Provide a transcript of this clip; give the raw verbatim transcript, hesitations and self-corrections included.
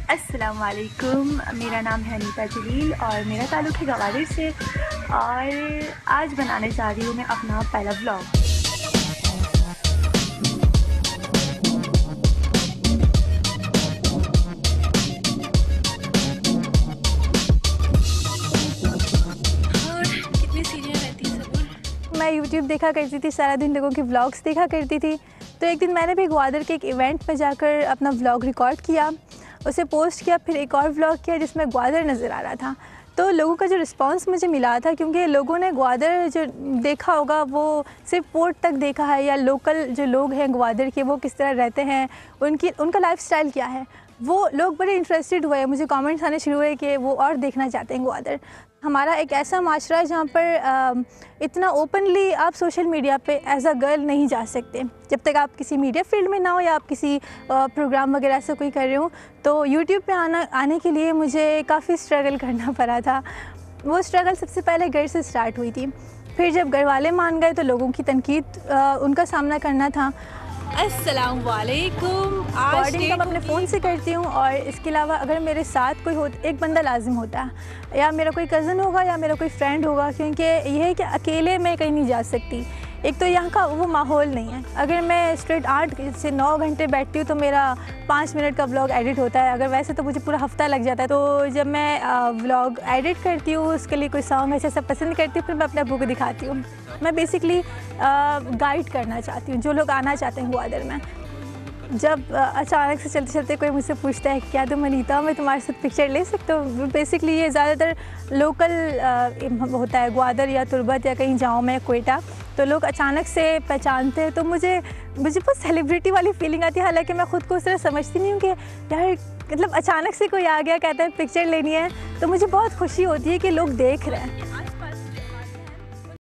السلام علیکم، میرا نام ہے انیتا جلیل اور میرا تعلق ہے گوادر سے، اور آج بنانے جا رہی ہوں میں اپنا پہلا ولاگ۔ اور کتنی سیریاں رہتی ہیں سب۔ میں یوٹیوب دیکھا کرتی تھی، سارا دن لوگوں کے ولاگس دیکھا کرتی تھی، تو ایک دن میں نے بھی گوادر کے ایک ایونٹ میں جا کر اپنا ولاگ ریکارڈ کیا، اسے پوسٹ کیا، پھر ایک اور ولاگ کیا جس میں گوادر نظر آ رہا تھا۔ تو لوگوں کا جو رسپانس مجھے ملا تھا، کیونکہ لوگوں نے گوادر جو دیکھا ہوگا وہ صرف پورٹ تک دیکھا ہے، یا لوکل جو لوگ ہیں گوادر کے وہ کس طرح رہتے ہیں، ان کی ان کا لائف سٹائل کیا ہے، وہ لوگ بڑے انٹرسٹڈ ہوئے، مجھے کامنٹس آنے شروع ہوئے کہ وہ اور دیکھنا چاہتے ہیں گوادر۔ ہمارا ایک ایسا معاشرہ ہے جہاں پر اتنا اوپنلی آپ سوشل میڈیا پہ ایز اے گرل نہیں جا سکتے، جب تک آپ کسی میڈیا فیلڈ میں نہ ہو یا آپ کسی پروگرام وغیرہ سے کوئی کر رہے ہوں۔ تو یوٹیوب پہ آنا آنے کے لیے مجھے کافی اسٹرگل کرنا پڑا تھا۔ وہ اسٹرگل سب سے پہلے گھر سے اسٹارٹ ہوئی تھی، پھر جب گھر والے مان گئے تو لوگوں کی تنقید ان کا سامنا کرنا تھا۔ السلام علیکم۔ ریکارڈنگ میں اپنے فون سے کرتی ہوں، اور اس کے علاوہ اگر میرے ساتھ کوئی ہو ایک بندہ لازم ہوتا ہے، یا میرا کوئی کزن ہوگا یا میرا کوئی فرینڈ ہوگا، کیونکہ یہ ہے کہ اکیلے میں کہیں نہیں جا سکتی۔ ایک تو یہاں کا وہ ماحول نہیں ہے، اگر میں اسٹریٹ آٹھ سے نو گھنٹے بیٹھتی ہوں تو میرا پانچ منٹ کا ولاگ ایڈٹ ہوتا ہے، اگر ویسے تو مجھے پورا ہفتہ لگ جاتا ہے۔ تو جب میں ولاگ ایڈٹ کرتی ہوں، اس کے لیے کوئی سانگ ایسا سب پسند کرتی ہوں، پھر میں اپنے ابو کو دکھاتی ہوں۔ میں بیسکلی گائیڈ کرنا چاہتی ہوں جو لوگ آنا چاہتے ہیں گوادر میں۔ جب اچانک سے چلتے چلتے کوئی مجھ سے پوچھتا ہے کیا تم انیتا ہو، میں تمہارے ساتھ پکچر لے سکتا ہوں، بیسکلی یہ زیادہ تر لوکل ہوتا ہے، گوادر یا تربت یا کہیں جاؤں میں کوئٹہ، تو لوگ اچانک سے پہچانتے ہیں، تو مجھے مجھے بہت سیلیبریٹی والی فیلنگ آتی ہے، حالانکہ میں خود کو اس طرح سمجھتی نہیں ہوں کہ یار مطلب اچانک سے کوئی آ گیا کہتا ہے پکچر لینی ہے، تو مجھے بہت خوشی ہوتی ہے کہ لوگ دیکھ رہے ہیں۔